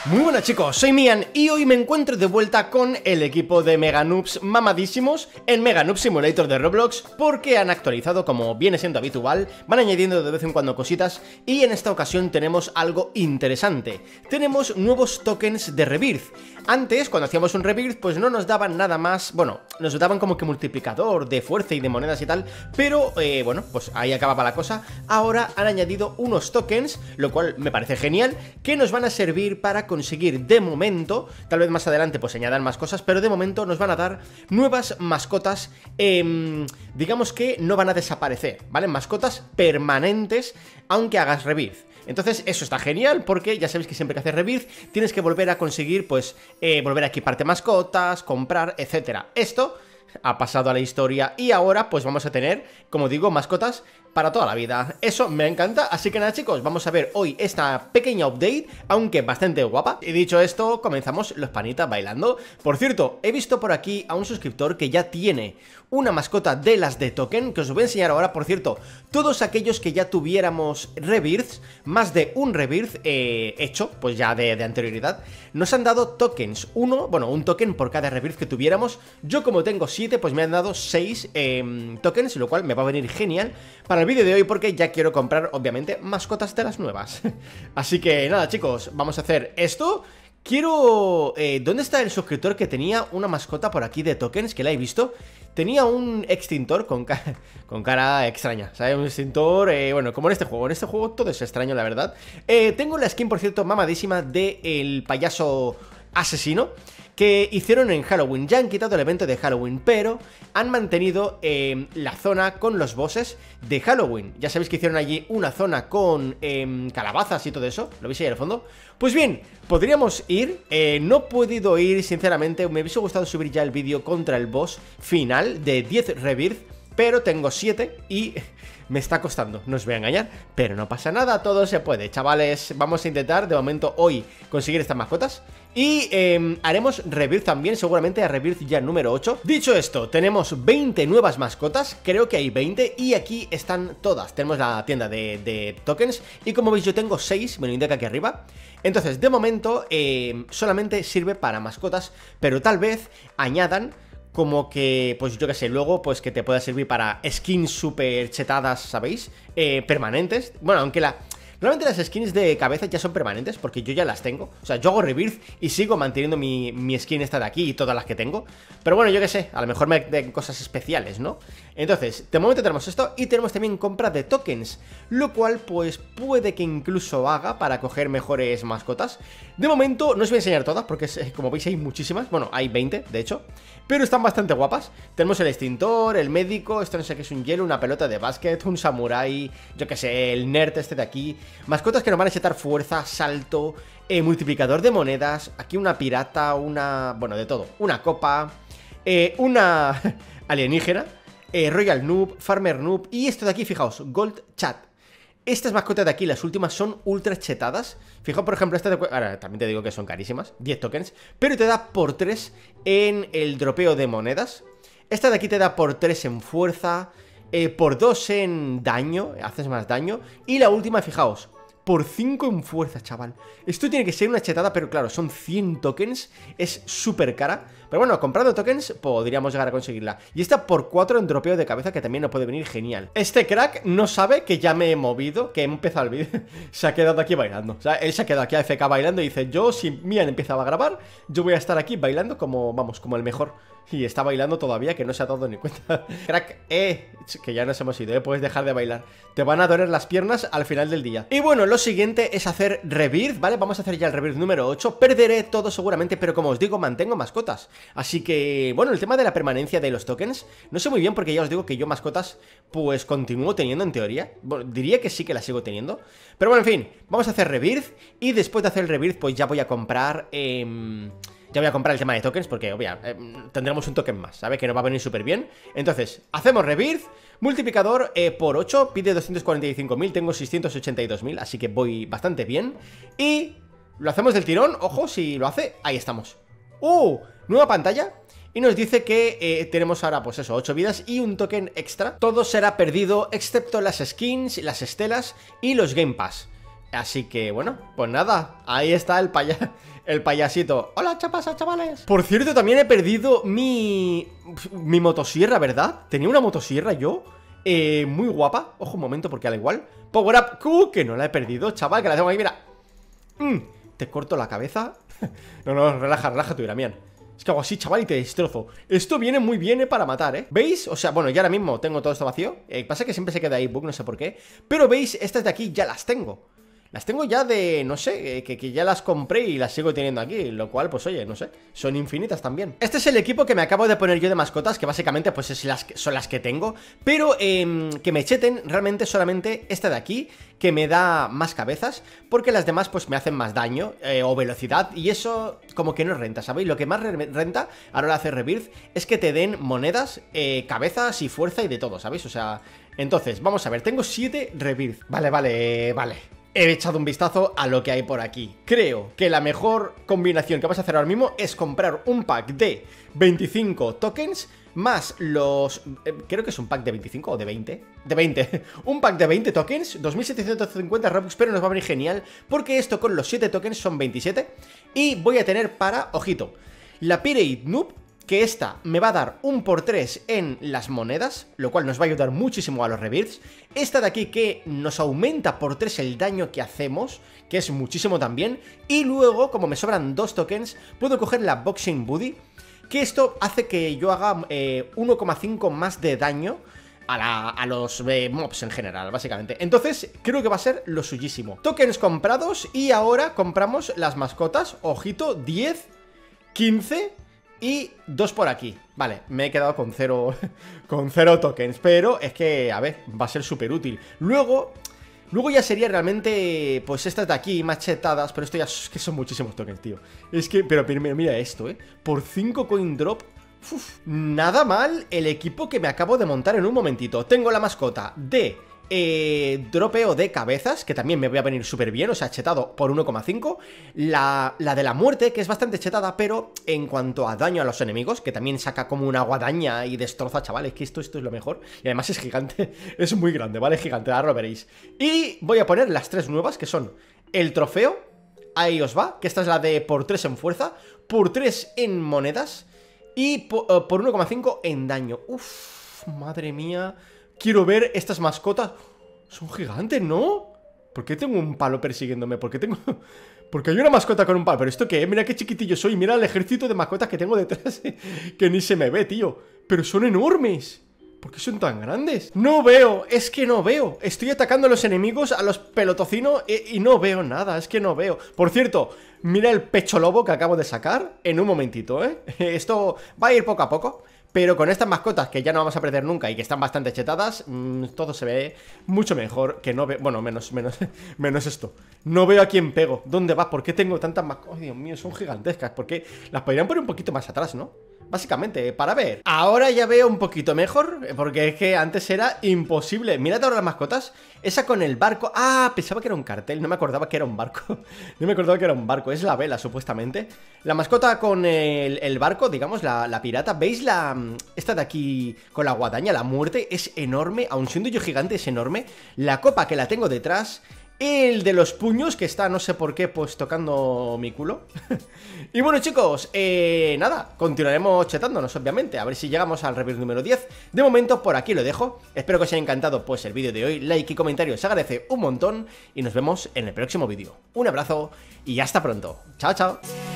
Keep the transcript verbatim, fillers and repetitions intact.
Muy buenas chicos, soy Mian y hoy me encuentro de vuelta con el equipo de Mega Noobs mamadísimos en Mega Noob Simulator de Roblox, porque han actualizado, como viene siendo habitual, van añadiendo de vez en cuando cositas y en esta ocasión tenemos algo interesante. Tenemos nuevos tokens de Rebirth. Antes, cuando hacíamos un Rebirth, pues no nos daban nada más, bueno, nos daban como que multiplicador de fuerza y de monedas y tal, pero eh, bueno, pues ahí acababa la cosa. Ahora han añadido unos tokens, lo cual me parece genial, que nos van a servir para conseguir de momento, tal vez más adelante pues añadan más cosas, pero de momento nos van a dar nuevas mascotas, eh, digamos que no van a desaparecer, ¿vale? Mascotas permanentes, aunque hagas Rebirth. Entonces eso está genial porque ya sabéis que siempre que haces Rebirth tienes que volver a conseguir, pues, eh, volver a equiparte mascotas, comprar, etcétera. Esto ha pasado a la historia y ahora pues vamos a tener, como digo, mascotas para toda la vida. Eso me encanta, así que nada chicos, vamos a ver hoy esta pequeña update, aunque bastante guapa. Y dicho esto, comenzamos los panitas bailando. Por cierto, he visto por aquí a un suscriptor que ya tiene una mascota de las de token, que os voy a enseñar ahora. Por cierto, todos aquellos que ya tuviéramos Rebirths, más de un Rebirth eh, hecho, pues ya de, de anterioridad, nos han dado tokens, uno, bueno, un token por cada Rebirth que tuviéramos. Yo como tengo siete, pues me han dado seis eh, tokens, lo cual me va a venir genial para el vídeo de hoy, porque ya quiero comprar, obviamente, mascotas de las nuevas. Así que nada chicos, vamos a hacer esto. Quiero... Eh, ¿dónde está el suscriptor que tenía una mascota por aquí de tokens? Que la he visto. Tenía un extintor con, ca con cara extraña, ¿sabes? Un extintor, eh, bueno, como en este juego. En este juego todo es extraño, la verdad. eh, Tengo la skin, por cierto, mamadísima del payaso asesino que hicieron en Halloween. Ya han quitado el evento de Halloween, pero han mantenido eh, la zona con los bosses de Halloween. Ya sabéis que hicieron allí una zona con eh, calabazas y todo eso. ¿Lo veis ahí al fondo? Pues bien, podríamos ir. eh, No he podido ir, sinceramente. Me hubiese gustado subir ya el vídeo contra el boss final de diez Rebirth, pero tengo siete y me está costando, no os voy a engañar, pero no pasa nada, todo se puede, chavales. Vamos a intentar, de momento, hoy conseguir estas mascotas. Y eh, haremos Rebirth también, seguramente a Rebirth ya número ocho. Dicho esto, tenemos veinte nuevas mascotas, creo que hay veinte, y aquí están todas. Tenemos la tienda de, de tokens, y como veis yo tengo seis, me lo indica aquí arriba. Entonces, de momento, eh, solamente sirve para mascotas, pero tal vez añadan como que, pues yo que sé, luego pues que te pueda servir para skins super chetadas, ¿sabéis? Eh, permanentes. Bueno, aunque la... Normalmente las skins de cabeza ya son permanentes, porque yo ya las tengo. O sea, yo hago Rebirth y sigo manteniendo mi, mi skin esta de aquí y todas las que tengo. Pero bueno, yo qué sé, a lo mejor me den cosas especiales, ¿no? Entonces, de momento tenemos esto y tenemos también compra de tokens, lo cual pues puede que incluso haga para coger mejores mascotas. De momento no os voy a enseñar todas porque como veis hay muchísimas, bueno, hay veinte de hecho, pero están bastante guapas. Tenemos el extintor, el médico, esto no sé qué es, un hielo, una pelota de básquet, un samurái, yo qué sé, el nerd este de aquí. Mascotas que nos van a echar fuerza, salto, eh, multiplicador de monedas. Aquí una pirata, una... bueno, de todo. Una copa, eh, una alienígena, eh, Royal Noob, Farmer Noob. Y esto de aquí, fijaos, Gold Chat. Estas mascotas de aquí, las últimas, son ultra chetadas. Fijaos, por ejemplo, esta de... ahora también te digo que son carísimas, diez tokens, pero te da por tres en el dropeo de monedas. Esta de aquí te da por tres en fuerza, eh, por dos en daño, haces más daño. Y la última, fijaos, por cinco en fuerza, chaval. Esto tiene que ser una chetada, pero claro, son cien tokens, es súper cara. Pero bueno, comprando tokens podríamos llegar a conseguirla. Y esta por cuatro en dropeo de cabeza, que también nos puede venir genial. Este crack no sabe que ya me he movido, que he empezado el vídeo. Se ha quedado aquí bailando. O sea, él se ha quedado aquí a F K bailando y dice: yo, si Mian empezaba a grabar, yo voy a estar aquí bailando como, vamos, como el mejor. Y está bailando todavía, que no se ha dado ni cuenta. Crack, eh, que ya nos hemos ido, eh, puedes dejar de bailar. Te van a doler las piernas al final del día. Y bueno, lo siguiente es hacer Rebirth, ¿vale? Vamos a hacer ya el Rebirth número ocho. Perderé todo seguramente, pero como os digo, mantengo mascotas. Así que, bueno, el tema de la permanencia de los tokens, no sé muy bien, porque ya os digo que yo mascotas, pues continúo teniendo en teoría. Bueno, diría que sí que las sigo teniendo. Pero bueno, en fin, vamos a hacer Rebirth. Y después de hacer el Rebirth, pues ya voy a comprar... Eh... Ya voy a comprar el tema de tokens porque, obvio, eh, tendremos un token más, ¿sabes? Que nos va a venir súper bien. Entonces, hacemos Rebirth, multiplicador eh, por ocho, pide doscientos cuarenta y cinco mil, tengo seiscientos ochenta y dos mil, así que voy bastante bien. Y lo hacemos del tirón, ojo, si lo hace, ahí estamos. ¡Uh! Nueva pantalla. Y nos dice que eh, tenemos ahora, pues eso, ocho vidas y un token extra. Todo será perdido, excepto las skins, las estelas y los Game Pass. Así que, bueno, pues nada, ahí está el paya... El payasito. Hola, chapas, chavales. Por cierto, también he perdido mi... Mi motosierra, ¿verdad? Tenía una motosierra yo eh, muy guapa. Ojo un momento, porque al igual Power up, uh, que no la he perdido, chaval. Que la tengo ahí, mira. mm, Te corto la cabeza. No, no, relaja, relaja tu Iramian. Es que hago así, chaval, y te destrozo. Esto viene muy bien, eh, para matar, ¿eh? ¿Veis? O sea, bueno, ya ahora mismo tengo todo esto vacío. eh, Pasa que siempre se queda ahí bug, no sé por qué. Pero veis, estas de aquí ya las tengo. Las tengo ya de, no sé, que, que ya las compré y las sigo teniendo aquí. Lo cual, pues oye, no sé, son infinitas también. Este es el equipo que me acabo de poner yo de mascotas, que básicamente pues es las que, son las que tengo. Pero eh, que me cheten realmente solamente esta de aquí, que me da más cabezas, porque las demás pues me hacen más daño eh, o velocidad. Y eso como que no renta, ¿sabéis? Lo que más renta, ahora lo hace Rebirth, es que te den monedas, eh, cabezas y fuerza y de todo, ¿sabéis? O sea, entonces, vamos a ver, tengo siete Rebirth. Vale, vale, vale. He echado un vistazo a lo que hay por aquí. Creo que la mejor combinación que vas a hacer ahora mismo es comprar un pack de veinticinco tokens más los... Eh, creo que es un pack de veinticinco o de veinte. De veinte. Un pack de veinte tokens, dos mil setecientos cincuenta Robux, pero nos va a venir genial porque esto con los siete tokens son veintisiete. Y voy a tener para, ojito, la Pirate Noob, que esta me va a dar un por tres en las monedas, lo cual nos va a ayudar muchísimo a los Rebirths. Esta de aquí que nos aumenta por tres el daño que hacemos, que es muchísimo también. Y luego, como me sobran dos tokens, puedo coger la Boxing Buddy, que esto hace que yo haga eh, uno coma cinco más de daño a, la, a los eh, mobs en general, básicamente. Entonces, creo que va a ser lo suyísimo. Tokens comprados y ahora compramos las mascotas. Ojito, diez, quince... y dos por aquí. Vale, me he quedado con cero con cero tokens, pero es que, a ver, va a ser súper útil. Luego, luego ya sería realmente, pues estas de aquí, machetadas, pero esto ya es que son muchísimos tokens, tío. Es que, pero mira, mira esto, eh. Por cinco coin drop, uf, nada mal el equipo que me acabo de montar en un momentito. Tengo la mascota de... Eh, dropeo de cabezas, que también me voy a venir súper bien, o sea, chetado por uno coma cinco. La, la de la muerte, que es bastante chetada, pero en cuanto a daño a los enemigos, que también saca como una guadaña y destroza, chavales, que esto, esto es lo mejor. Y además es gigante, es muy grande, ¿vale? Gigante, ahora lo veréis. Y voy a poner las tres nuevas, que son el trofeo, ahí os va, que esta es la de por tres en fuerza, por tres en monedas y por, uh, por uno coma cinco en daño. Uff, madre mía. Quiero ver estas mascotas. Son gigantes, ¿no? ¿Por qué tengo un palo persiguiéndome? ¿Por qué tengo...? Porque hay una mascota con un palo. ¿Pero esto qué es? Mira qué chiquitillo soy. Mira el ejército de mascotas que tengo detrás. Que ni se me ve, tío. Pero son enormes. ¿Por qué son tan grandes? No veo, es que no veo. Estoy atacando a los enemigos, a los pelotocinos y, y no veo nada, es que no veo. Por cierto, mira el pecho lobo que acabo de sacar en un momentito, ¿eh? Esto va a ir poco a poco. Pero con estas mascotas que ya no vamos a perder nunca y que están bastante chetadas, mmm, todo se ve mucho mejor que no veo... Bueno, menos, menos, menos esto. No veo a quién pego. ¿Dónde va? ¿Por qué tengo tantas mascotas? Oh, Dios mío, son gigantescas. ¿Por qué? Las podrían poner un poquito más atrás, ¿no? Básicamente, para ver. Ahora ya veo un poquito mejor, porque es que antes era imposible. Mirad ahora las mascotas. Esa con el barco. Ah, pensaba que era un cartel, no me acordaba que era un barco. No me acordaba que era un barco, es la vela supuestamente. La mascota con el, el barco, digamos, la, la pirata. ¿Veis la... esta de aquí con la guadaña, la muerte? Es enorme, aun siendo yo gigante es enorme. La copa que la tengo detrás. El de los puños, que está, no sé por qué, pues tocando mi culo. Y bueno, chicos, eh, nada, continuaremos chetándonos, obviamente. A ver si llegamos al Rebirth número diez. De momento, por aquí lo dejo. Espero que os haya encantado, pues, el vídeo de hoy. Like y comentario se agradece un montón. Y nos vemos en el próximo vídeo. Un abrazo y hasta pronto. Chao, chao.